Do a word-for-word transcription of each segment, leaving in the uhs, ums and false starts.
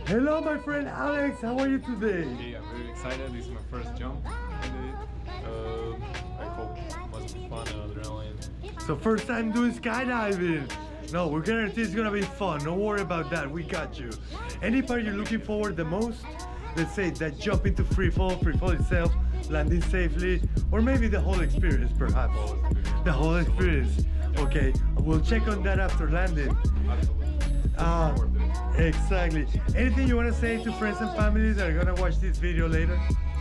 Hello, my friend Alex. How are you today? Okay, I'm very excited. This is my first jump. I did it. Uh, I hope it must be fun and adrenaline. So first time doing skydiving. No, we're guarantee it's gonna be fun. Don't worry about that. We got you. Any part you're looking forward the most? Let's say that jump into free fall, free fall itself, landing safely, or maybe the whole experience, perhaps. The whole experience. Okay, we'll check on that after landing. Absolutely. Ah, uh, exactly. Anything you want to say to friends and family that are gonna watch this video later?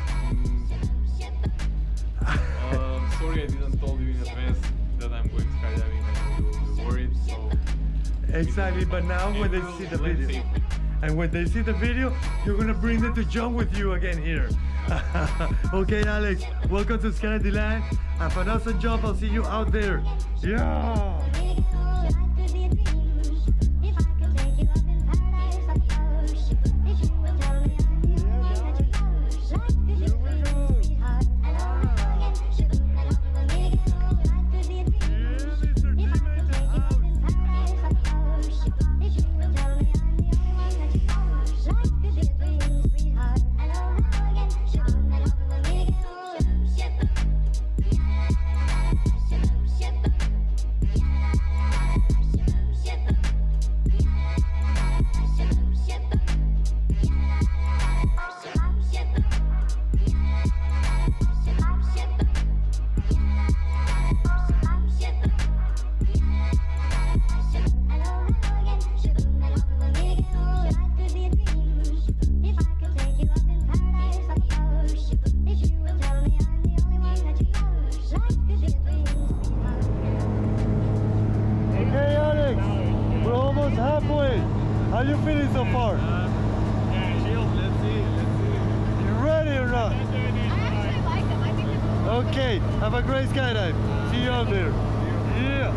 um, sorry I didn't told you in advance that I'm going skydiving. I know you'll be worried, so... Exactly, but now when they see the video, and when they see the video, you're gonna bring them to jump with you again here. Okay, Alex, welcome to Skydiving Land. And for an awesome jump, I'll see you out there. Yeah! Halfway. How you feeling so far? Uh, yeah, chill. Let's see. Let's see. You ready or not? I actually like them. I think this is cool. Okay. Have a great skydive. See you out there. Yeah.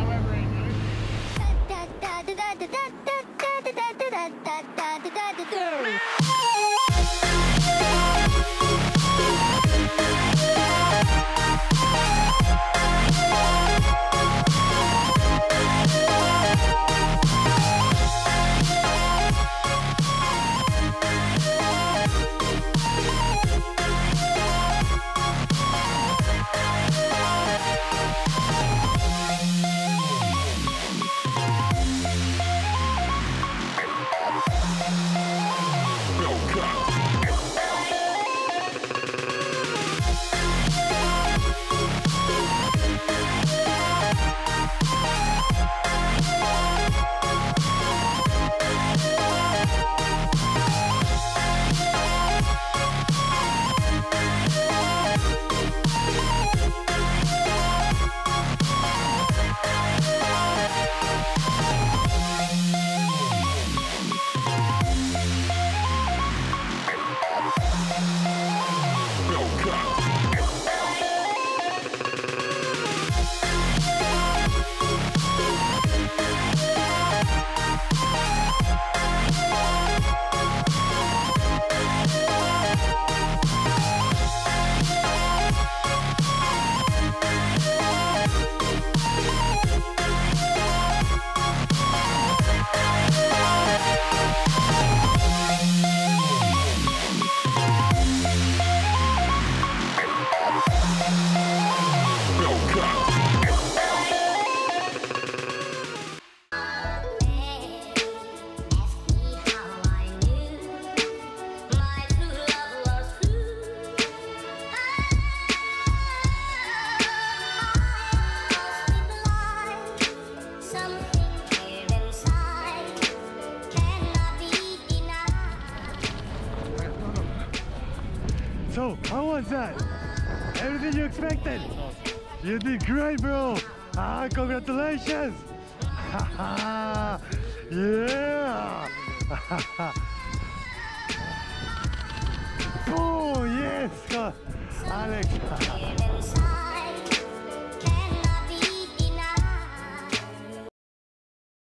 So, how was that? Everything you expected? You did great, bro! Ah, congratulations! Yeah! Oh, yes! Alex!